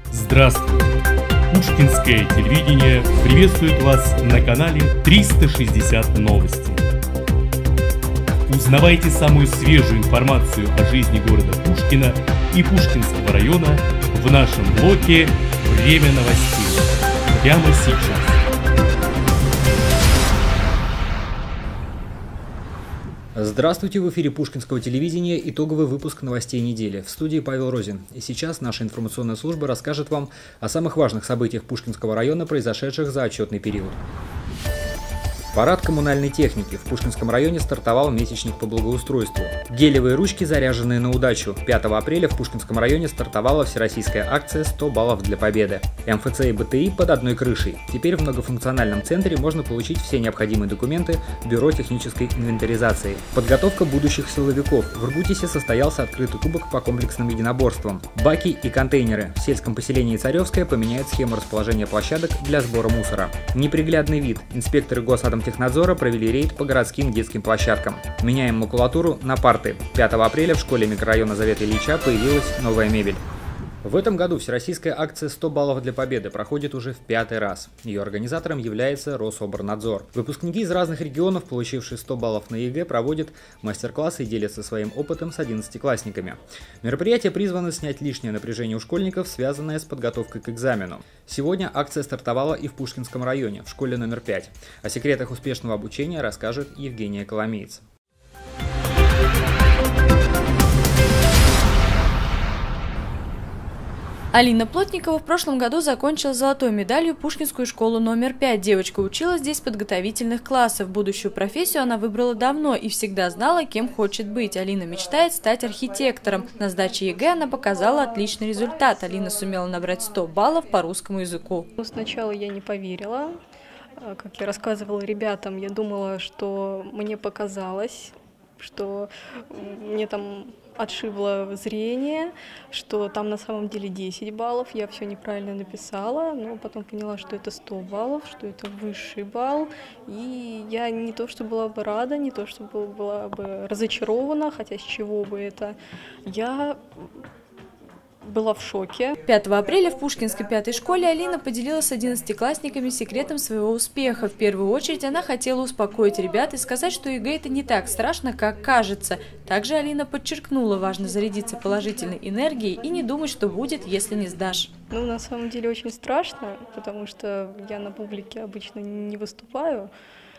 Здравствуйте! Пушкинское телевидение приветствует вас на канале 360 новости. Узнавайте самую свежую информацию о жизни города Пушкина и Пушкинского района в нашем блоке «Время новостей» прямо сейчас. Здравствуйте, в эфире Пушкинского телевидения итоговый выпуск новостей недели. В студии Павел Розин. И сейчас наша информационная служба расскажет вам о самых важных событиях Пушкинского района, произошедших за отчетный период. Парад коммунальной техники. В Пушкинском районе стартовал месячник по благоустройству. Гелевые ручки, заряженные на удачу. 5 апреля в Пушкинском районе стартовала всероссийская акция «100 баллов для победы». МФЦ и БТИ под одной крышей. Теперь в многофункциональном центре можно получить все необходимые документы в Бюро технической инвентаризации. Подготовка будущих силовиков. В Иркутисе состоялся открытый кубок по комплексным единоборствам. Баки и контейнеры. В сельском поселении Царевское поменяют схему расположения площадок для сбора мусора. Неприглядный вид. Инспекторы Госатомтехнадзора провели рейд по городским детским площадкам. Меняем макулатуру на парты. 5 апреля в школе микрорайона Завета Ильича появилась новая мебель. В этом году всероссийская акция «100 баллов для победы» проходит уже в 5-й раз. Ее организатором является Рособорнадзор. Выпускники из разных регионов, получившие 100 баллов на ЕГЭ, проводят мастер-классы и делятся своим опытом с 11-классниками. Мероприятие призвано снять лишнее напряжение у школьников, связанное с подготовкой к экзамену. Сегодня акция стартовала и в Пушкинском районе, в школе номер 5. О секретах успешного обучения расскажет Евгения Коломеец. Алина Плотникова в прошлом году закончила золотой медалью Пушкинскую школу номер 5. Девочка училась здесь в подготовительных классах. Будущую профессию она выбрала давно и всегда знала, кем хочет быть. Алина мечтает стать архитектором. На сдаче ЕГЭ она показала отличный результат. Алина сумела набрать 100 баллов по русскому языку. Сначала я не поверила. Как я рассказывала ребятам, я думала, что мне показалось, что мне там отшибло зрение, что там на самом деле 10 баллов, я все неправильно написала, но потом поняла, что это 100 баллов, что это высший балл, и я не то что была бы рада, не то что была бы разочарована, хотя с чего бы это, я была в шоке. 5 апреля в Пушкинской 5-й школе Алина поделилась с 11-классниками секретом своего успеха. В первую очередь она хотела успокоить ребят и сказать, что ЕГЭ это не так страшно, как кажется. Также Алина подчеркнула, важно зарядиться положительной энергией и не думать, что будет, если не сдашь. Ну, на самом деле очень страшно, потому что я на публике обычно не выступаю,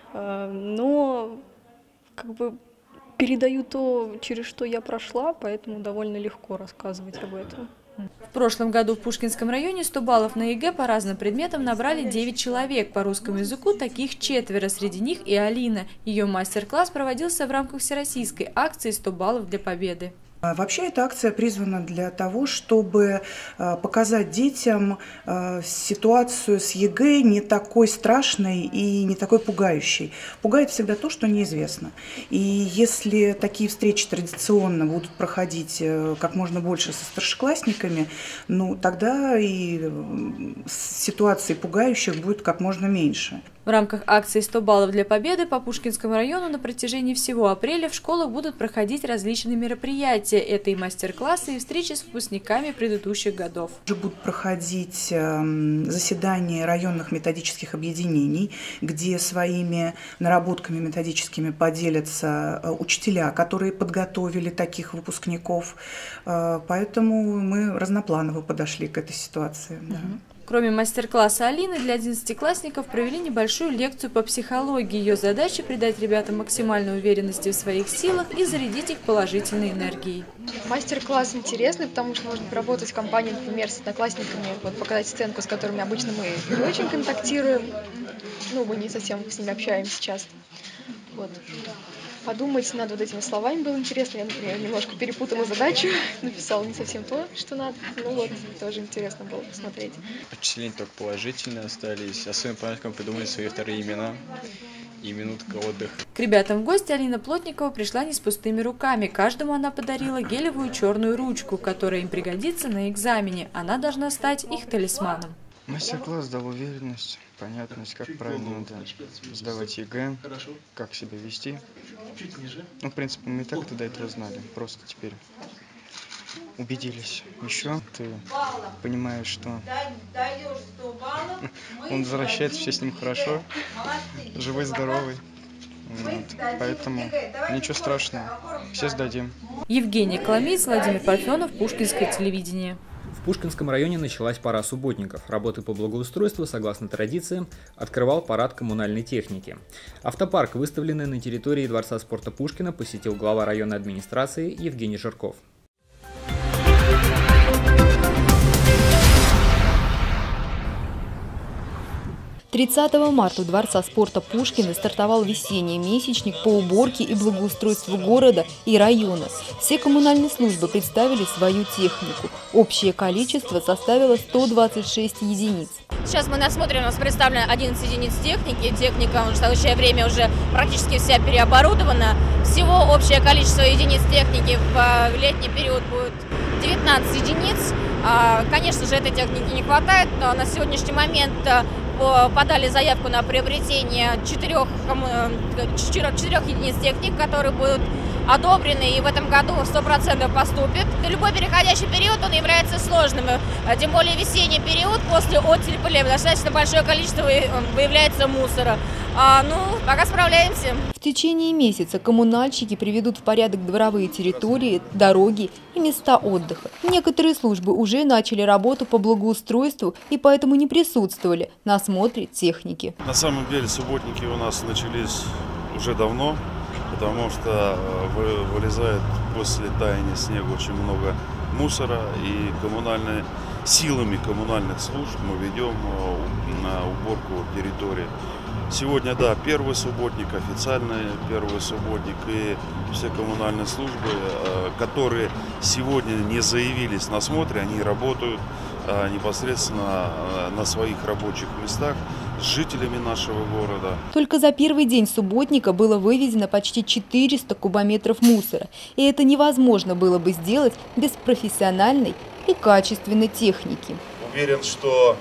но как бы передаю то, через что я прошла, поэтому довольно легко рассказывать об этом. В прошлом году в Пушкинском районе 100 баллов на ЕГЭ по разным предметам набрали 9 человек. По русскому языку таких 4, среди них и Алина. Ее мастер-класс проводился в рамках всероссийской акции «100 баллов для победы». Вообще эта акция призвана для того, чтобы показать детям ситуацию с ЕГЭ не такой страшной и не такой пугающей. Пугает всегда то, что неизвестно. И если такие встречи традиционно будут проходить как можно больше со старшеклассниками, ну тогда и ситуаций пугающих будет как можно меньше. В рамках акции «100 баллов для победы» по Пушкинскому району на протяжении всего апреля в школах будут проходить различные мероприятия. Это и мастер-классы, и встречи с выпускниками предыдущих годов. Будут проходить заседания районных методических объединений, где своими наработками методическими поделятся учителя, которые подготовили таких выпускников. Поэтому мы разнопланово подошли к этой ситуации. Да. Кроме мастер-класса Алины, для 11-классников провели небольшую лекцию по психологии. Ее задача – придать ребятам максимальной уверенности в своих силах и зарядить их положительной энергией. Мастер-класс интересный, потому что можно поработать в компании, например, с одноклассниками, вот, показать сценку, с которыми обычно мы не очень контактируем. Ну, мы не совсем с ними общаемся часто. Вот. Подумать над вот этими словами было интересно. Я, например, немножко перепутала задачу, написала не совсем то, что надо. Ну вот, тоже интересно было посмотреть. Впечатления только положительные остались. Особенно понятно, придумали свои вторые имена и минутка отдыха. К ребятам в гости Алина Плотникова пришла не с пустыми руками. Каждому она подарила гелевую черную ручку, которая им пригодится на экзамене. Она должна стать их талисманом. Мастер-класс дал уверенность, понятность, как правильно надо сдавать ЕГЭ, как себя вести. Ну, в принципе, мы и так до этого знали, просто теперь убедились. Еще ты понимаешь, что он возвращается, все с ним хорошо, живой, здоровый. Вот. Поэтому ничего страшного, все сдадим. Евгений Коломеец, Владимир Парфенов, Пушкинское телевидение. В Пушкинском районе началась пора субботников. Работы по благоустройству, согласно традициям, открывал парад коммунальной техники. Автопарк, выставленный на территории Дворца спорта Пушкина, посетил глава районной администрации Евгений Жирков. 30 марта у Дворца спорта Пушкина стартовал весенний месячник по уборке и благоустройству города и района. Все коммунальные службы представили свою технику. Общее количество составило 126 единиц. Сейчас мы на смотре, у нас представлено 11 единиц техники. Техника в настоящее время уже практически вся переоборудована. Всего общее количество единиц техники в летний период будет 19 единиц. Конечно же, этой техники не хватает, но на сегодняшний момент подали заявку на приобретение 4 единиц техник, которые будут одобрены и в этом году 100% поступит. Любой переходящий период, он является сложным, тем более весенний период после оттепели достаточно большое количество выявляется мусора. Пока справляемся. В течение месяца коммунальщики приведут в порядок дворовые территории, дороги и места отдыха. Некоторые службы уже начали работу по благоустройству и поэтому не присутствовали на осмотре техники. На самом деле субботники у нас начались уже давно, потому что вылезает после таяния снега очень много мусора, и силами коммунальных служб мы ведем на уборку территории. Сегодня, да, первый субботник, официальный первый субботник, и все коммунальные службы, которые сегодня не заявились на смотре, они работают непосредственно на своих рабочих местах с жителями нашего города. Только за первый день субботника было вывезено почти 400 кубометров мусора, и это невозможно было бы сделать без профессиональной и качественной техники. Уверен, что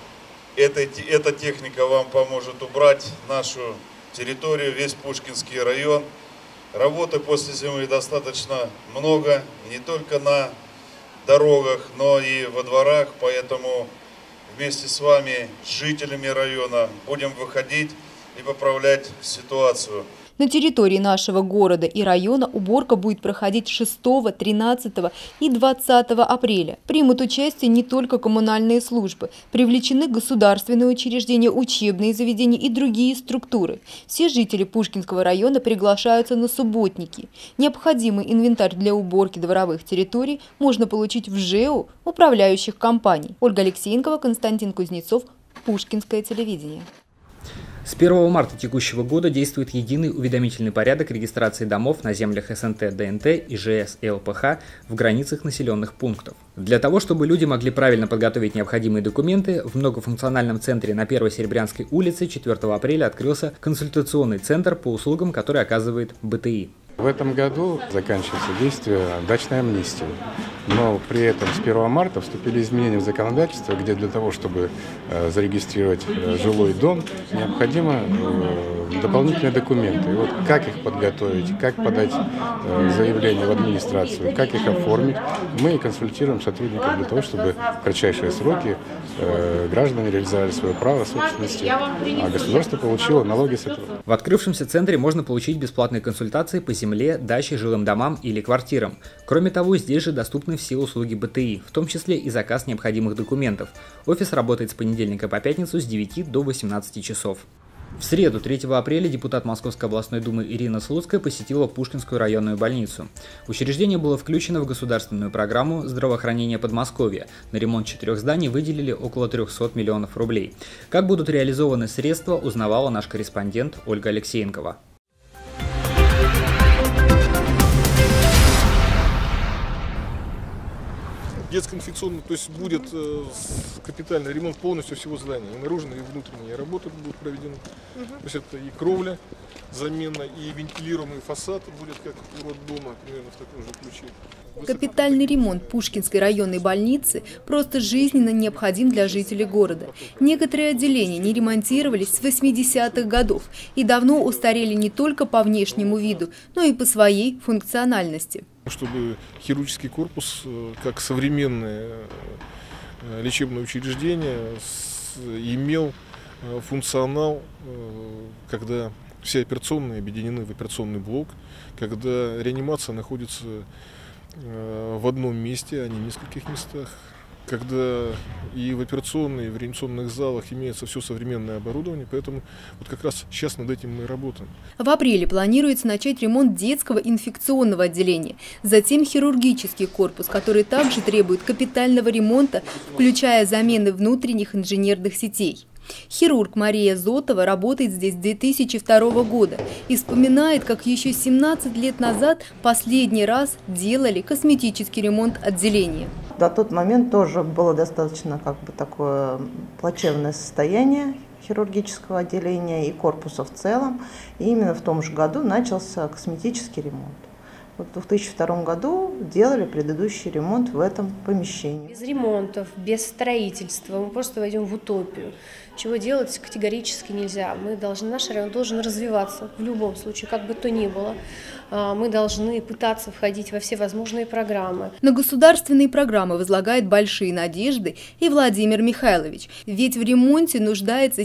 эта техника вам поможет убрать нашу территорию, весь Пушкинский район. Работы после зимы достаточно много, не только на дорогах, но и во дворах, поэтому вместе с вами, с жителями района, будем выходить и поправлять ситуацию. На территории нашего города и района уборка будет проходить 6, 13 и 20 апреля. Примут участие не только коммунальные службы, привлечены государственные учреждения, учебные заведения и другие структуры. Все жители Пушкинского района приглашаются на субботники. Необходимый инвентарь для уборки дворовых территорий можно получить в ЖЭУ управляющих компаний. Ольга Алексеенкова, Константин Кузнецов, Пушкинское телевидение. С 1 марта текущего года действует единый уведомительный порядок регистрации домов на землях СНТ, ДНТ, ИЖС и ЛПХ в границах населенных пунктов. Для того, чтобы люди могли правильно подготовить необходимые документы, в многофункциональном центре на 1 Серебрянской улице 4 апреля открылся консультационный центр по услугам, который оказывает БТИ. В этом году заканчивается действие дачной амнистии, но при этом с 1 марта вступили изменения в законодательство, где для того, чтобы зарегистрировать жилой дом, необходимо дополнительные документы. И вот как их подготовить, как подать заявление в администрацию, как их оформить, мы консультируем сотрудников для того, чтобы в кратчайшие сроки граждане реализовали свое право собственности, а государство получило налоги с этого. В открывшемся центре можно получить бесплатные консультации по земле, даче, жилым домам или квартирам. Кроме того, здесь же доступны все услуги БТИ, в том числе и заказ необходимых документов. Офис работает с понедельника по пятницу с 9 до 18 часов. В среду, 3 апреля, депутат Московской областной думы Ирина Слуцкая посетила Пушкинскую районную больницу. Учреждение было включено в государственную программу здравоохранения Подмосковья. На ремонт 4 зданий выделили около 300 миллионов рублей. Как будут реализованы средства, узнавала наш корреспондент Ольга Алексеенкова. Детско-инфекционный, то есть будет капитальный ремонт полностью всего здания, и наружные, и внутренние работы будут проведены. То есть это и кровля, замена, и вентилируемый фасад будет как у роддома, примерно в таком же ключе. Капитальный ремонт Пушкинской районной больницы просто жизненно необходим для жителей города. Некоторые отделения не ремонтировались с 80-х годов и давно устарели не только по внешнему виду, но и по своей функциональности. Чтобы хирургический корпус, как современное лечебное учреждение, имел функционал, когда все операционные объединены в операционный блок, когда реанимация находится в одном месте, а не в нескольких местах, когда и в операционной, и в реанимационных залах имеется все современное оборудование, поэтому вот как раз сейчас над этим мы и работаем. В апреле планируется начать ремонт детского инфекционного отделения, затем хирургический корпус, который также требует капитального ремонта, включая замены внутренних инженерных сетей. Хирург Мария Зотова работает здесь с 2002 года и вспоминает, как еще 17 лет назад последний раз делали косметический ремонт отделения. На тот момент тоже было достаточно такое плачевное состояние хирургического отделения и корпуса в целом. И именно в том же году начался косметический ремонт. Вот в 2002 году делали предыдущий ремонт в этом помещении. Без ремонтов, без строительства мы просто войдем в утопию. Чего делать категорически нельзя. Наш район должен развиваться в любом случае, как бы то ни было. Мы должны пытаться входить во все возможные программы. На государственные программы возлагает большие надежды и Владимир Михайлович. Ведь в ремонте нуждается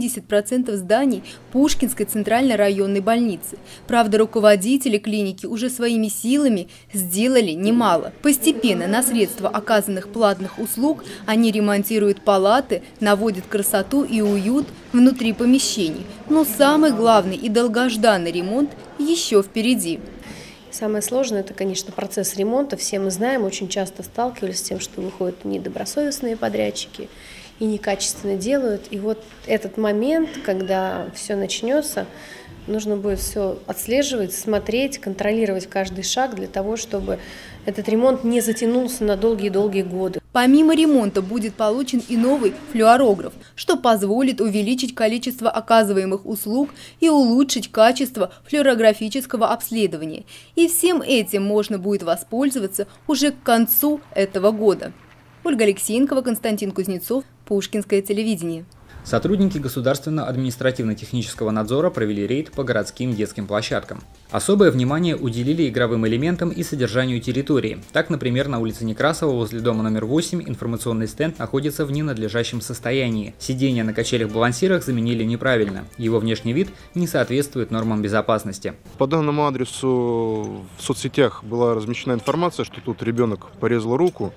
70% зданий Пушкинской центральной районной больницы. Правда, руководители клиники уже своими силами сделали немало. Постепенно на средства оказанных платных услуг они ремонтируют палаты, наводят красоту и уют внутри помещений. Но самый главный и долгожданный ремонт еще впереди. Самое сложное – это, конечно, процесс ремонта. Все мы знаем, очень часто сталкивались с тем, что выходят недобросовестные подрядчики и некачественно делают. И вот этот момент, когда все начнется, нужно будет все отслеживать, смотреть, контролировать каждый шаг для того, чтобы этот ремонт не затянулся на долгие-долгие годы. Помимо ремонта будет получен и новый флюорограф, что позволит увеличить количество оказываемых услуг и улучшить качество флюорографического обследования. И всем этим можно будет воспользоваться уже к концу этого года. Ольга Алексеенкова, Константин Кузнецов, Пушкинское телевидение. Сотрудники Государственно-административно-технического надзора провели рейд по городским детским площадкам. Особое внимание уделили игровым элементам и содержанию территории. Так, например, на улице Некрасова возле дома номер 8 информационный стенд находится в ненадлежащем состоянии. Сиденья на качелях-балансирах заменили неправильно. Его внешний вид не соответствует нормам безопасности. По данному адресу в соцсетях была размещена информация, что тут ребенок порезал руку.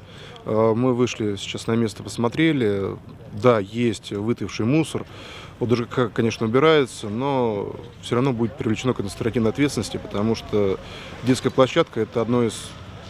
Мы вышли сейчас на место, посмотрели. Да, есть вытывший мусор. ОДЖК, конечно, убирается, но все равно будет привлечено к административной ответственности, потому что детская площадка – это одно из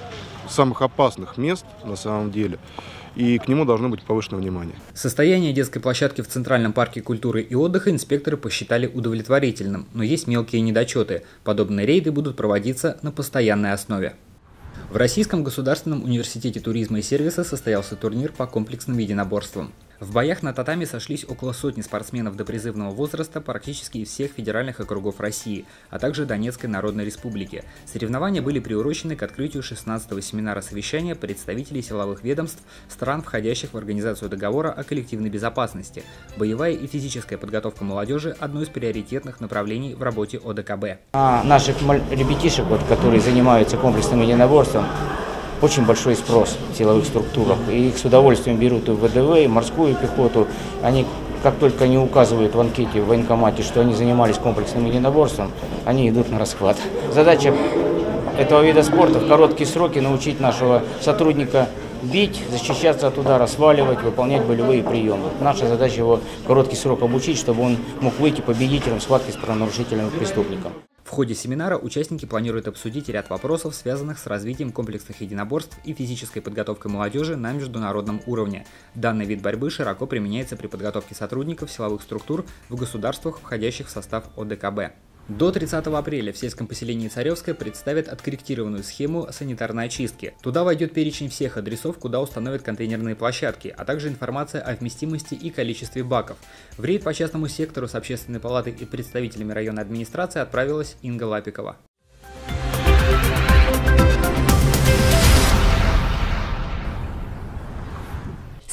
самых опасных мест на самом деле, и к нему должно быть повышенное внимание. Состояние детской площадки в Центральном парке культуры и отдыха инспекторы посчитали удовлетворительным, но есть мелкие недочеты. Подобные рейды будут проводиться на постоянной основе. В Российском государственном университете туризма и сервиса состоялся турнир по комплексным единоборствам. В боях на татами сошлись около сотни спортсменов до призывного возраста практически из всех федеральных округов России, а также Донецкой Народной Республики. Соревнования были приурочены к открытию 16-го семинара совещания представителей силовых ведомств стран, входящих в Организацию договора о коллективной безопасности. Боевая и физическая подготовка молодежи – одно из приоритетных направлений в работе ОДКБ. Наших ребятишек, которые занимаются комплексным единоборством, очень большой спрос в силовых структурах. И их с удовольствием берут и в ВДВ, и в морскую пехоту. Они, как только они указывают в анкете в военкомате, что они занимались комплексным единоборством, они идут на расхват. Задача этого вида спорта в короткие сроки научить нашего сотрудника бить, защищаться от удара, сваливать, выполнять болевые приемы. Наша задача его в короткий срок обучить, чтобы он мог выйти победителем в схватке с правонарушителем и преступником. В ходе семинара участники планируют обсудить ряд вопросов, связанных с развитием комплексных единоборств и физической подготовкой молодежи на международном уровне. Данный вид борьбы широко применяется при подготовке сотрудников силовых структур в государствах, входящих в состав ОДКБ. До 30 апреля в сельском поселении Царевское представят откорректированную схему санитарной очистки. Туда войдет перечень всех адресов, куда установят контейнерные площадки, а также информация о вместимости и количестве баков. В рейд по частному сектору с общественной палатой и представителями районной администрации отправилась Инга Лапикова.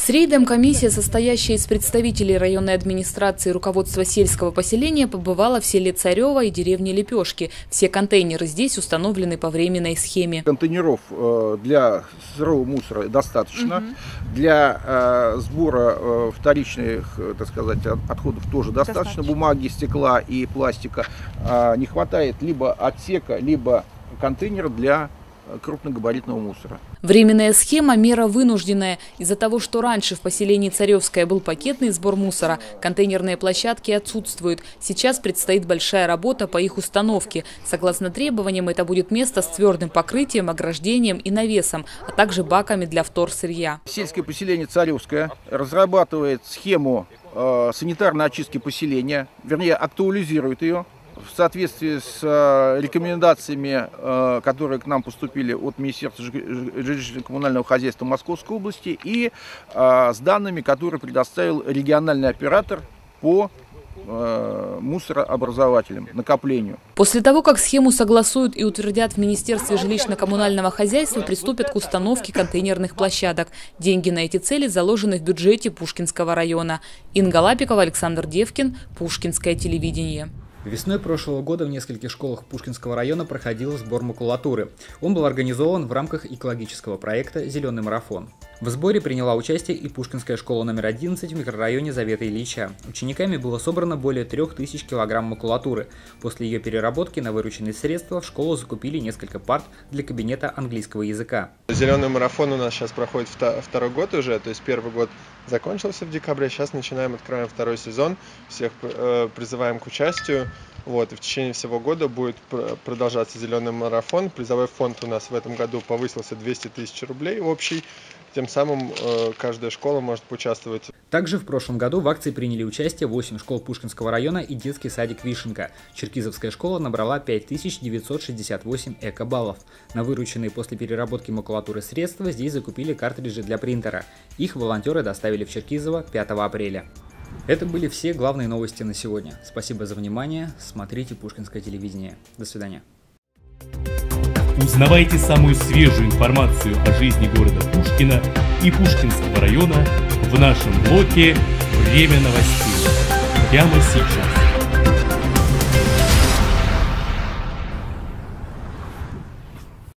С рейдом комиссия, состоящая из представителей районной администрации и руководства сельского поселения, побывала в селе Царево и деревне Лепешки. Все контейнеры здесь установлены по временной схеме. Контейнеров для сырого мусора достаточно. Для сбора вторичных, так сказать, отходов тоже достаточно. Бумаги, стекла и пластика. Не хватает либо отсека, либо контейнера для крупногабаритного мусора. Временная схема – мера вынужденная. Из-за того, что раньше в поселении Царевское был пакетный сбор мусора, контейнерные площадки отсутствуют. Сейчас предстоит большая работа по их установке. Согласно требованиям, это будет место с твердым покрытием, ограждением и навесом, а также баками для вторсырья. Сельское поселение Царевское разрабатывает схему санитарной очистки поселения, вернее, актуализирует ее в соответствии с рекомендациями, которые к нам поступили от Министерства жилищно-коммунального хозяйства Московской области, и с данными, которые предоставил региональный оператор по мусорообразователям, накоплению. После того, как схему согласуют и утвердят в Министерстве жилищно-коммунального хозяйства, приступят к установке контейнерных площадок. Деньги на эти цели заложены в бюджете Пушкинского района. Инга Лапикова, Александр Девкин, Пушкинское телевидение. Весной прошлого года в нескольких школах Пушкинского района проходил сбор макулатуры. Он был организован в рамках экологического проекта «Зеленый марафон». В сборе приняла участие и Пушкинская школа номер 11 в микрорайоне Завета Ильича. Учениками было собрано более 3000 килограмм макулатуры. После ее переработки на вырученные средства в школу закупили несколько парт для кабинета английского языка. Зеленый марафон у нас сейчас проходит второй год уже, то есть первый год закончился в декабре, сейчас открываем второй сезон, всех призываем к участию. Вот, и в течение всего года будет продолжаться зеленый марафон. Призовой фонд у нас в этом году повысился 200 тысяч рублей общий. Тем самым каждая школа может поучаствовать. Также в прошлом году в акции приняли участие 8 школ Пушкинского района и детский садик «Вишенка». Черкизовская школа набрала 5968 эко-баллов. На вырученные после переработки макулатуры средства здесь закупили картриджи для принтера. Их волонтеры доставили в Черкизово 5 апреля. Это были все главные новости на сегодня. Спасибо за внимание. Смотрите Пушкинское телевидение. До свидания. Узнавайте самую свежую информацию о жизни города Пушкина и Пушкинского района в нашем блоке «Время новостей» прямо сейчас.